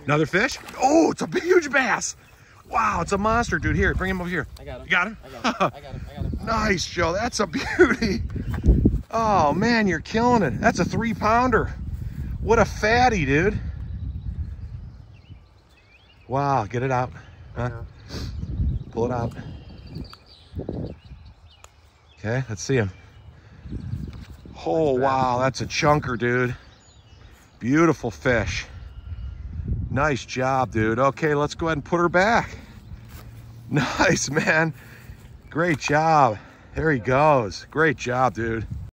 Another fish? Oh, it's a huge bass. Wow, it's a monster, dude. Here, bring him over here. I got him. You got him? I got him. Nice, Joe. That's a beauty. Oh, man, you're killing it. That's a 3-pounder. What a fatty, dude. Wow, get it out. Huh? Pull it out. Okay, let's see him. Oh, wow, that's a chunker, dude. Beautiful fish. Nice job, dude. Okay, let's go ahead and put her back. Nice, man. Great job. There he goes. Great job, dude.